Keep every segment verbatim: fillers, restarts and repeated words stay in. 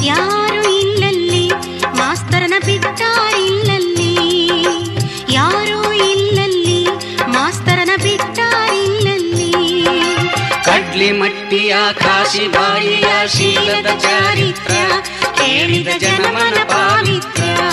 ಯಾರು ಇಲ್ಲಲ್ಲಿ ಮಾಸ್ತರನ ಬಿಟ್ಟಾರಿಲ್ಲಲ್ಲಿ, ಯಾರು ಇಲ್ಲಲ್ಲಿ ಮಾಸ್ತರನ ಬಿಟ್ಟಾರಿಲ್ಲಲ್ಲಿ. ಕಡ್ಲಿ ಮಟ್ಟಿಯ ಕಾಶಿಬಾಯಿಯ ಶೀಲದ ಚಾರಿತ್ರ ಕೇಳಿದ ಜನಮನ ಪಾವಿತ್ರ.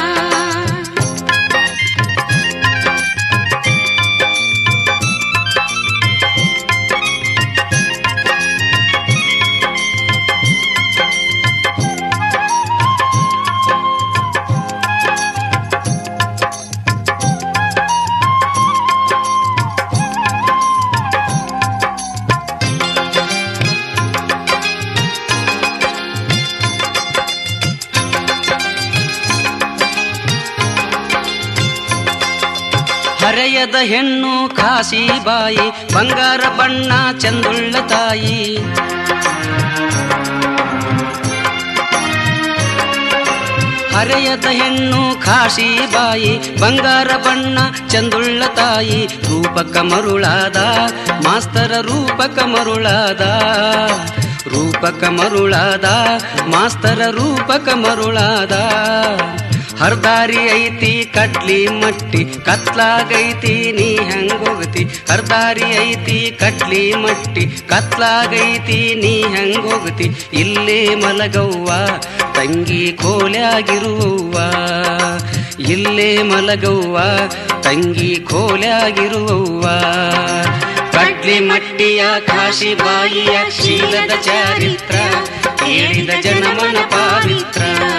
ಹರೆಯದ ಹೆಣ್ಣು ಕಾಶಿಬಾಯಿ ಬಂಗಾರ ಬಣ್ಣ ಚಂದುಳ್ಳ ತಾಯಿ. ಹರೆಯದ ಹೆಣ್ಣು ಕಾಶಿಬಾಯಿ ಬಂಗಾರ ಬಣ್ಣ ಚಂದುಳ್ಳ ತಾಯಿ. ರೂಪಕ ಮರುಳಾದ ಮಾಸ್ತರ ರೂಪಕ ಮರುಳಾದ, ರೂಪಕ ಮರುಳಾದ ಮಾಸ್ತರ ರೂಪಕ ಮರುಳಾದ. ಹರ್ದಾರಿ ಐತಿ ಕಟ್ಲಿ ಮಟ್ಟಿ ಕತ್ಲಾಗೈತಿ ನೀ ಹೆಂಗೋಗತಿ. ಹರ್ದಾರಿ ಐತಿ ಕಟ್ಲಿ ಮಟ್ಟಿ ಕತ್ಲಾಗೈತಿ ನೀ ಹೆಂಗೋಗತಿ. ಇಲ್ಲೇ ಮಲಗವ್ವ ತಂಗಿ ಕೋಲ್ಯಾಗಿರುವವ್ವ, ಇಲ್ಲೇ ಮಲಗವ್ವ ತಂಗಿ ಕೋಲ್ಯಾಗಿರುವವ್ವ. ಕಟ್ಲಿ ಮಟ್ಟಿಯ ಕಾಶಿಬಾಯಿಯ ಶೀಲದ ಚಾರಿತ್ರ ಕೇಳಿದ ಜನಮನ ಪಾವಿತ್ರ.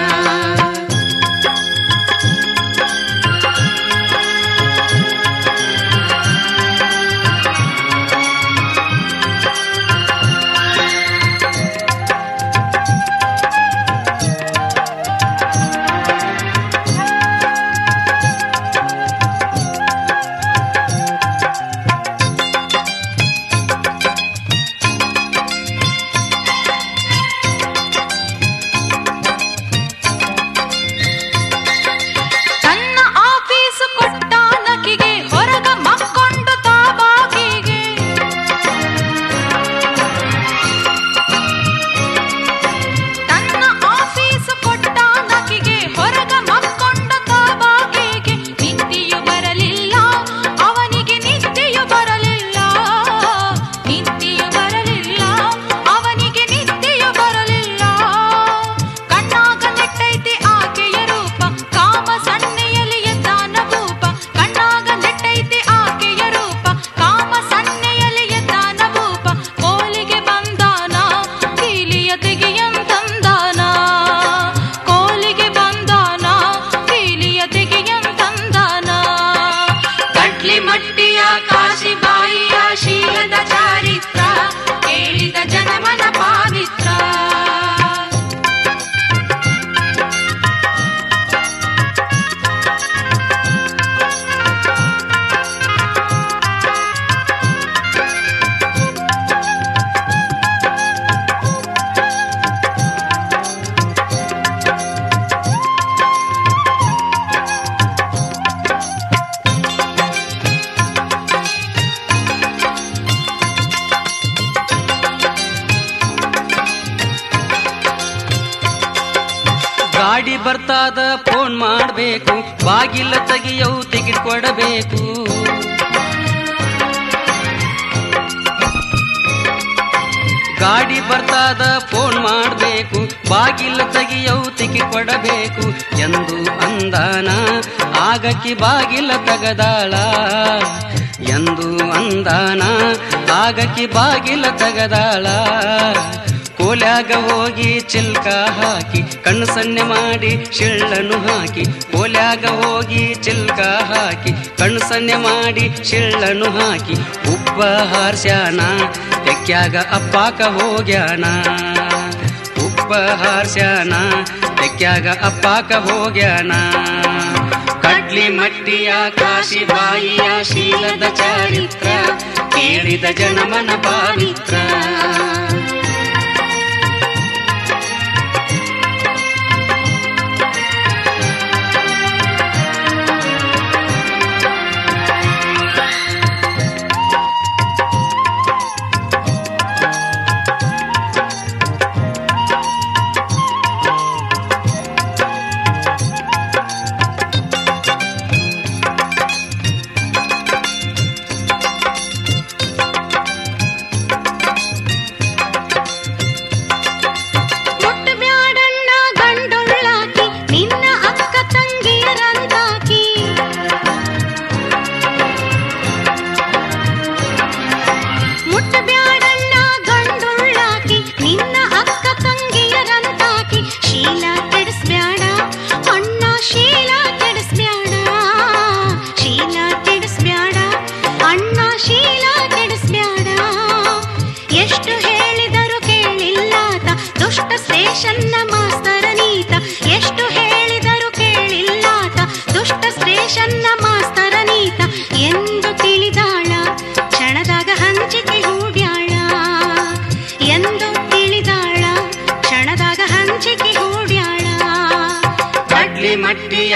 ಗಾಡಿ ಬರ್ತಾದ ಫೋನ್ ಮಾಡಬೇಕು, ಬಾಗಿಲ ತೆಗಿಯವು ಟಿಕೆಟ್ ಕೊಡಬೇಕು. ಗಾಡಿ ಬರ್ತಾದ ಫೋನ್ ಮಾಡಬೇಕು, ಬಾಗಿಲ ತೆಗಿಯವು ಟಿಕೆಟ್ ಕೊಡಬೇಕು ಎಂದು ಅಂದಾನ ಆಗಕಿ ಬಾಗಿಲ ತಗದಾಳ. ಎಂದು ಅಂದಾನ ಆಗಕಿ ಬಾಗಿಲ ತಗದಾಳ. ಕೋಲ್ಯಾಗ ಹೋಗಿ ಚಿಲ್ಕ ಹಾಕಿ ಕಣ್ಣು ಸನ್ನೆ ಮಾಡಿ ಶಿಳ್ಳನ್ನು ಹಾಕಿ. ಕೋಲ್ಯಾಗ ಹೋಗಿ ಚಿಲ್ಕ ಹಾಕಿ ಕಣ್ಣು ಸನ್ನೆ ಮಾಡಿ ಶಿಳ್ಳನ್ನು ಹಾಕಿ. ಉಪ್ಪ ಹಾರ್ಸ್ಯಾನ ತೆಕ್ಕ್ಯಾಗ ಅಪ್ಪಾಕ ಹೋಗ್ಯಾನ. ಉಪ್ಪ ಹಾರ್ಸ್ಯಾನ ತೆಕ್ಕ್ಯಾಗ ಅಪ್ಪಾಕ ಹೋಗ್ಯಾನ. ಕಡ್ಲಿ ಮಟ್ಟಿಯ ಕಾಶಿಬಾಯಿಯ ಶೀಲದ ಚಾರಿತ್ರ ಕೇಳಿದ ಜನಮನ ಪಾವಿತ್ರ.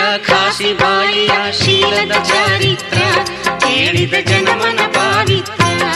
ಖಾಸಿ ಬಾಯಿಯ ಶೀಲದ ಚಾರಿತ್ರ ಕೇಳಿದ ಜನಮನ ಪಾವಿತ್ರ.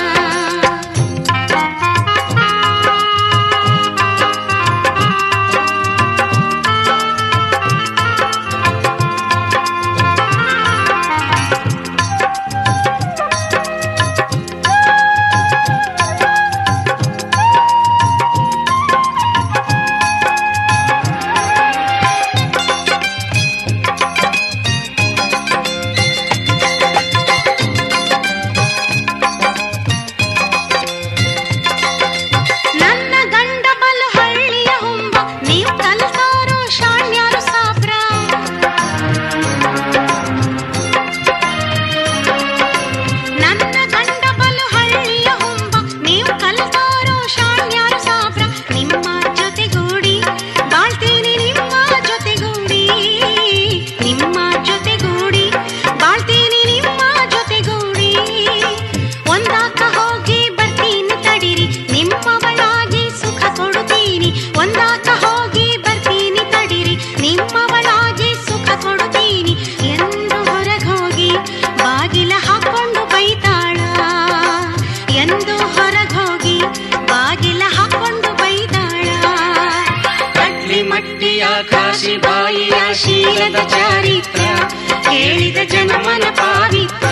ಖಾಸಿ ಬಾಯಿಯ ಶೀಲದ ಚಾರಿತ್ರ ಕೇಳಿದ ಜನಮನ ಪಾವಿತ್ರ.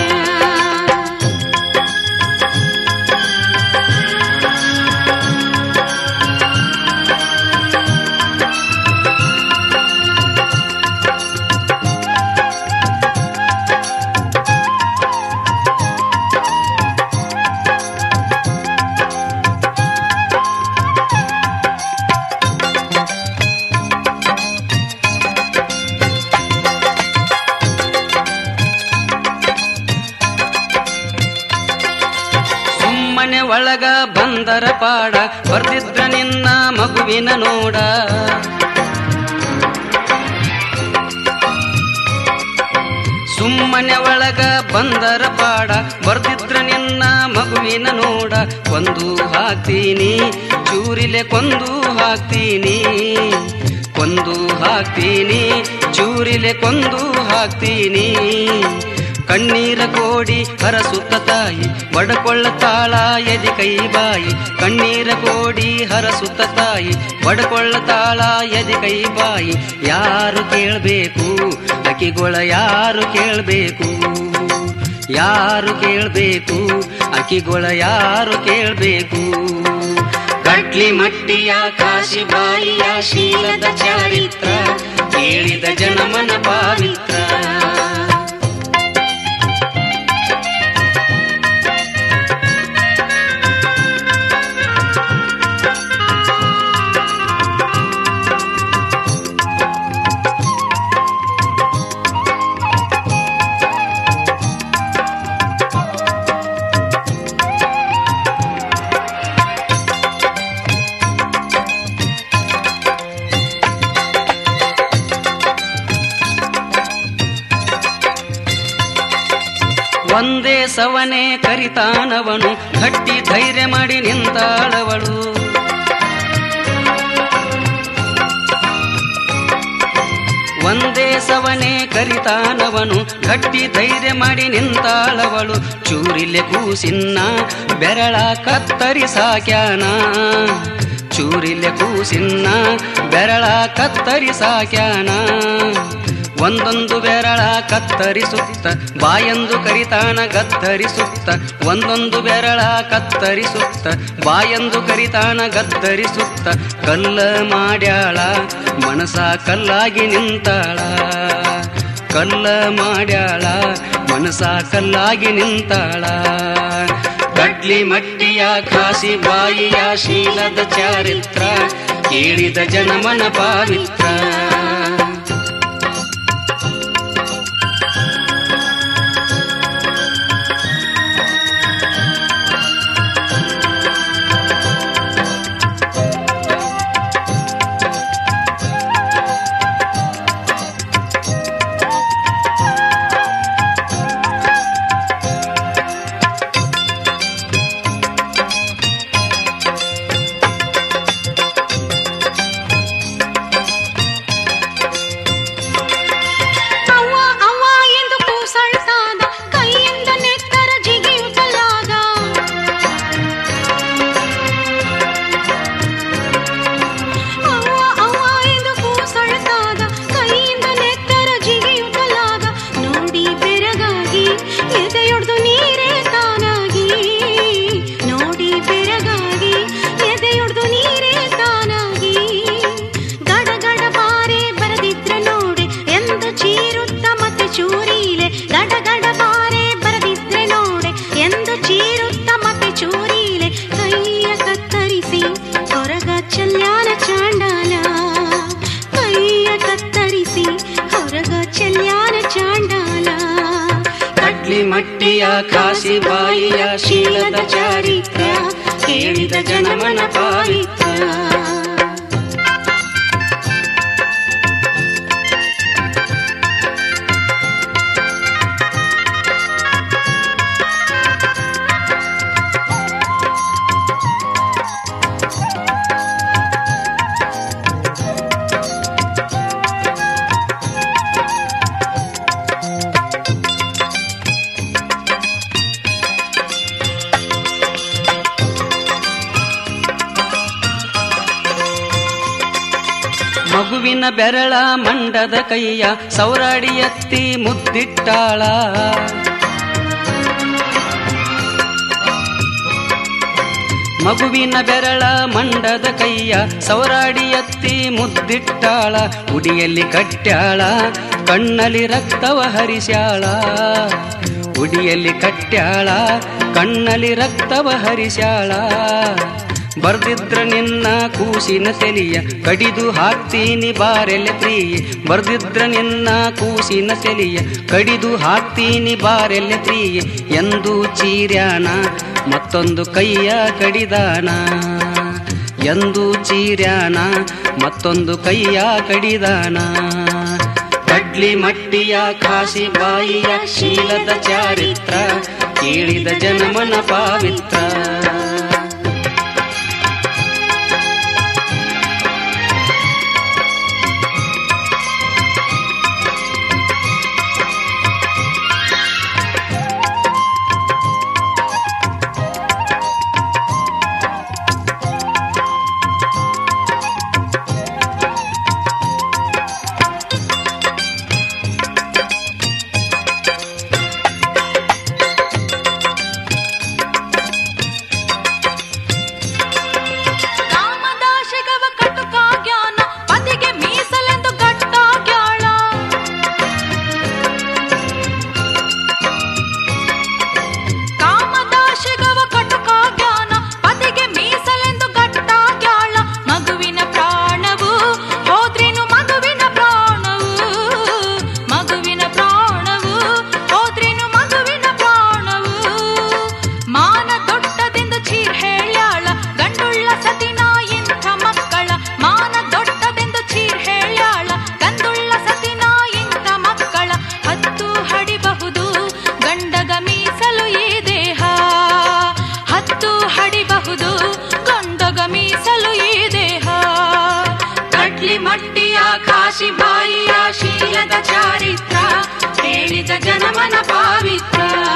ಒಳಗ ಬಂದರ ಪಾಡ ಬರ್ದಿದ್ರ ನಿನ್ನ ಮಗುವಿನ ನೋಡ. ಸುಮ್ಮನೆ ಒಳಗ ಬಂದರ ಪಾಡ ಬರ್ದಿದ್ರ ನಿನ್ನ ಮಗುವಿನ ನೋಡ. ಕೊಂದು ಹಾಕ್ತೀನಿ ಚೂರಿಲೆ ಕೊಂದು ಹಾಕ್ತೀನಿ, ಕೊಂದು ಹಾಕ್ತೀನಿ ಚೂರಿಲೆ ಕೊಂದು ಹಾಕ್ತೀನಿ. ಕಣ್ಣೀರ ಕೋಡಿ ಹರಸುತ್ತ ತಾಯಿ ಬಡಕೊಳ್ಳತಾಳ ಎದಿ ಕೈ ಬಾಯಿ. ಕಣ್ಣೀರ ಕೋಡಿ ಹರಸುತ್ತ ತಾಯಿ ಬಡಕೊಳ್ಳತಾಳ ಎದಿ ಕೈ ಬಾಯಿ. ಯಾರು ಕೇಳಬೇಕು ಅಕಿಗೊಳ ಯಾರು ಕೇಳಬೇಕು, ಯಾರು ಕೇಳಬೇಕು ಅಕಿಗೊಳ ಯಾರು ಕೇಳಬೇಕು. ಗಟ್ಲಿ ಮಟ್ಟಿಯ ಕಾಶಿ ಬಾಯಿಯ ಶೀಲದ ಚಾರಿತ್ರ ಕೇಳಿದ ಜನಮನ ಪಾವಿತ್ರ. ಒಂದೇ ಸವನೆ ಕರಿತಾನವನು ಗಟ್ಟಿ ಧೈರ್ಯ ಮಾಡಿ ನಿಂತಾಳವಳು. ಒಂದೇ ಸವನೆ ಕರಿತಾನವನು ಗಟ್ಟಿ ಧೈರ್ಯ ಮಾಡಿ ನಿಂತಾಳವಳು. ಚೂರಿಲೆ ಕೂಸಿನ್ನ ಬೆರಳ ಕತ್ತರಿ ಸಾಕ್ಯಾನ, ಚೂರಿಲೆ ಕೂಸಿನ್ನ ಬೆರಳ ಕತ್ತರಿ ಸಾಕ್ಯಾನ. ಒಂದೊಂದು ಬೆರಳ ಕತ್ತರಿಸುತ್ತ ಬಾಯಂದು ಕರಿತಾನ ಗತ್ತರಿಸುತ್ತ. ಒಂದೊಂದು ಬೆರಳ ಕತ್ತರಿಸುತ್ತ ಬಾಯಂದು ಕರಿತಾನ ಗತ್ತರಿಸುತ್ತ. ಕಲ್ಲ ಮಾಡ್ಯಾಳ ಮನಸ ಕಲ್ಲಾಗಿ ನಿಂತಾಳ, ಕಲ್ಲ ಮಾಡ್ಯಾಳ ಮನಸ ಕಲ್ಲಾಗಿ ನಿಂತಾಳ. ಗಡ್ಲಿ ಮಟ್ಟಿಯ ಖಾಸಿ ಬಾಯಿಯ ಶೀಲದ ಚಾರಿತ್ರ ಕೇಳಿದ ಜನಮನ ಪಾವಿತ್ರ. ಕಾಶಿಬಾಯಿಯ ಶೀಲದ ಚಾರಿತ್ರ ಕೇಳಿದ ಜನಮನ ಪಾವಿತ್ರ. ಮಗುವಿನ ಬೆರಳ ಮಂಡದ ಕೈಯ ಸೌರಾಡಿ ಎತ್ತಿ ಮುದ್ದಿಟ್ಟಾಳ. ಮಗುವಿನ ಬೆರಳ ಮಂಡದ ಕೈಯ ಸೌರಾಡಿ ಎತ್ತಿ ಮುದ್ದಿಟ್ಟಾಳ. ಉಡಿಯಲ್ಲಿ ಕಟ್ಟ್ಯಾಳ ಕಣ್ಣಲ್ಲಿ ರಕ್ತವ ಹರಿಸ್ಯಾಳ. ಉಡಿಯಲ್ಲಿ ಕಟ್ಟ್ಯಾಳ ಕಣ್ಣಲ್ಲಿ ರಕ್ತವ ಹರಿಸ್ಯಾಳ. ಬರ್ದಿದ್ರ ನಿನ್ನ ಕೂಸಿನ ತೆಲಿಯ ಕಡಿದು ಹಾಕ್ತೀನಿ ಬಾರೆಲೆ ಪ್ರಿಯೆ. ಬರ್ದಿದ್ರ ನಿನ್ನ ಕೂಸಿನ ತೆಲಿಯ ಕಡಿದು ಹಾಕ್ತೀನಿ ಬಾರೆಲೆ ಪ್ರಿಯೆ. ಎಂದು ಚೀರ್ಯಾನ ಮತ್ತೊಂದು ಕೈಯ ಕಡಿದಾನ. ಎಂದು ಚೀರ್ಯಾನ ಮತ್ತೊಂದು ಕೈಯ ಕಡಿದಾನ. ಕಡ್ಲಿ ಮಟ್ಟಿಯ ಕಾಶಿಬಾಯಿಯ ಶೀಲದ ಚಾರಿತ್ರ ಕೇಳಿದ ಜನಮನ ಪಾವಿತ್ರ. ಕಾಶಿಬಾಯಿಯ ಶೀಲದ ಚಾರಿತ್ರ ಹೇಳಿದ ಜನಮನ ಪಾವಿತ್ರ.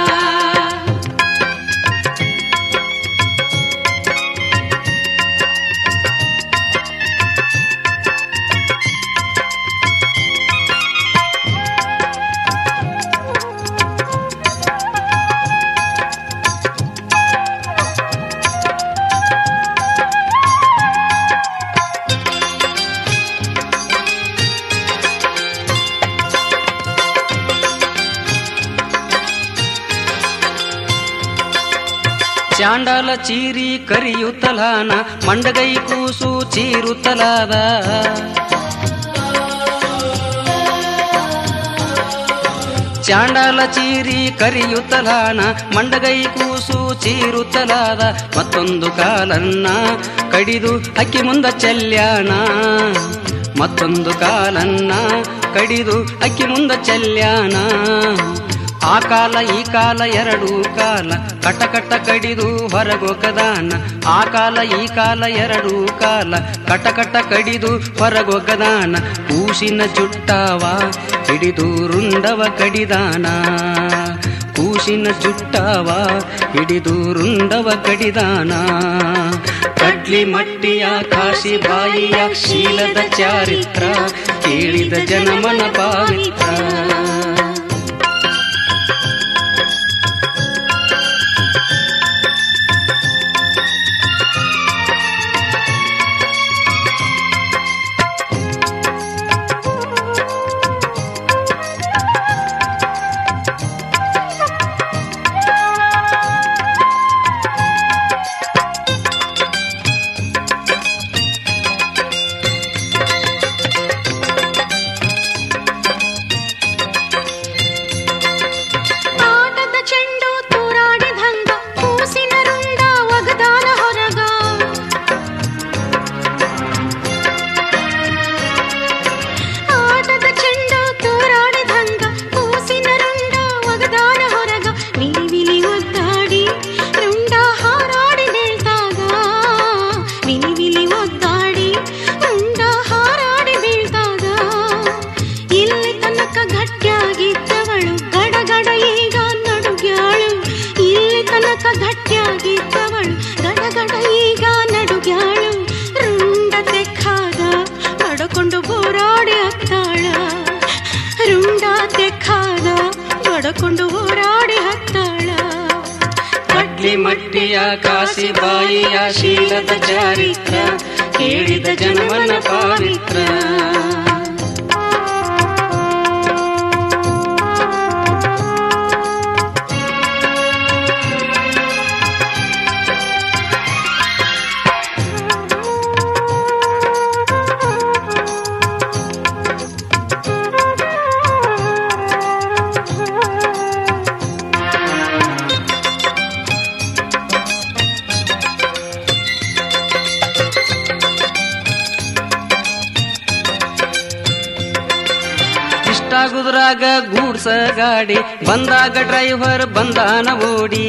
ಚಾಂಡಾಲ ಚೀರಿ ಕರಿಯುತ್ತಲಾನ ಮಂಡಗೈ ಕೂಸು ಚೀರುತ್ತಲಾದ. ಚಾಂಡಾಲ ಚೀರಿ ಕರಿಯುತ್ತಲಾನ ಮಂಡಗೈ ಕೂಸು ಚೀರುತ್ತಲಾದ. ಮತ್ತೊಂದು ಕಾಲನ್ನ ಕಡಿದು ಅಕ್ಕಿ ಮುಂದ ಚೆಲ್ಯಾಣ. ಮತ್ತೊಂದು ಕಾಲನ್ನ ಕಡಿದು ಅಕ್ಕಿ ಮುಂದ ಚೆಲ್ಯಾಣ. ಆ ಕಾಲ ಈ ಕಾಲ ಎರಡೂ ಕಾಲ ಕಟ ಕಟ ಕಡಿದು ಹೊರಗೊಗದಾನ. ಆ ಕಾಲ ಈ ಕಾಲ ಎರಡೂ ಕಾಲ ಕಟ ಕಟ ಕಡಿದು ಹೊರಗೊಗದಾನ. ಕೂಸಿನ ಚುಟ್ಟವ ಹಿಡಿದು ರುಂಡವ ಕಡಿದಾನ. ಕೂಸಿನ ಚುಟ್ಟವ ಹಿಡಿದು ರುಂಡವ ಕಡಿದಾನ. ಕಡ್ಲಿ ಮಟ್ಟಿಯ ಕಾಶಿಬಾಯಿಯ ಶೀಲದ ಚಾರಿತ್ರ ಕೇಳಿದ ಜನಮನ ಪಾವಿತ್ರ. ಮಟ್ಟಿಯ ಕಾಸಿ ಬಾಯಿಯ ಶೀಲದ ಚಾರಿತ್ರ ಕೇಳಿದ ಜನಮನ ಪಾವಿತ್ರ. ಗುದ್ರಾಗ ಗೂಡ್ಸ ಗಾಡಿ ಬಂದಾಗ ಡ್ರೈವರ್ ಬಂದಾನ ಓಡಿ.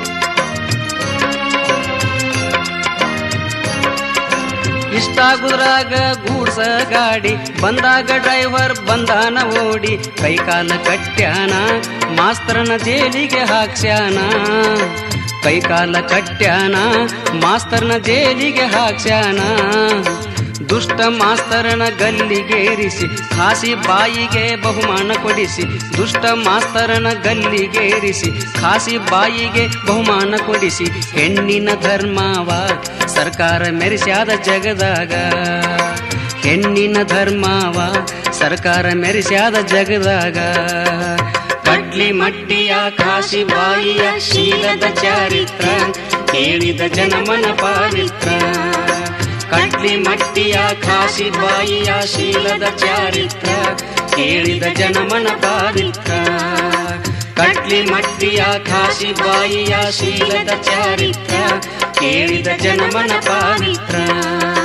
ಇಷ್ಟಾಗುದ್ರಾಗ ಗೂಡ್ಸ ಗಾಡಿ ಬಂದಾಗ ಡ್ರೈವರ್ ಬಂದಾನ ಓಡಿ. ಕೈಕಾಲ ಕಟ್ಟ್ಯಾನ ಮಾಸ್ತರನ ಜೇಲಿಗೆ ಹಾಕ್ಸ್ಯಾನ. ಕೈಕಾಲ ಕಟ್ಟ್ಯಾನ ಮಾಸ್ತರ್ನ ಜೇಲಿಗೆ ಹಾಕ್ಸ್ಯಾನ. ದುಷ್ಟ ಮಾಸ್ತರನ ಗಲ್ಲಿಗೇರಿಸಿ ಖಾಸಿ ಬಾಯಿಗೆ ಬಹುಮಾನ ಕೊಡಿಸಿ. ದುಷ್ಟ ಮಾಸ್ತರನ ಗಲ್ಲಿಗೇರಿಸಿ ಖಾಸಿ ಬಾಯಿಗೆ ಬಹುಮಾನ ಕೊಡಿಸಿ. ಹೆಣ್ಣಿನ ಧರ್ಮವ ಸರ್ಕಾರ ಮೆರೆಸ್ಯಾದ ಜಗದಾಗ. ಹೆಣ್ಣಿನ ಧರ್ಮವ ಸರ್ಕಾರ ಮೆರೆಸ್ಯಾದ ಜಗದಾಗ. ಕಡ್ಲಿ ಮಟ್ಟಿಯ ಖಾಸಿ ಬಾಯಿಯ ಶೀಲದ ಚಾರಿತ್ರ ಕೇಳಿದ ಜನಮನ ಪಾವಿತ್ರ. ಕಡ್ಲಿ ಮಟ್ಟಿಯ ಖಾಸಿ ಬಾಯಿಯ ಶೀಲದ ಚಾರಿತ್ರ ಕೇಳಿದ ಜನಮನ ಪಾವಿತ್ರ. ಕಡ್ಲಿ ಮಟ್ಟಿಯ ಖಾಸಿ ಬಾಯಿಯ ಶೀಲದ ಚಾರಿತ್ರ ಕೇಳಿದ ಜನಮನ ಪಾವಿತ್ರ.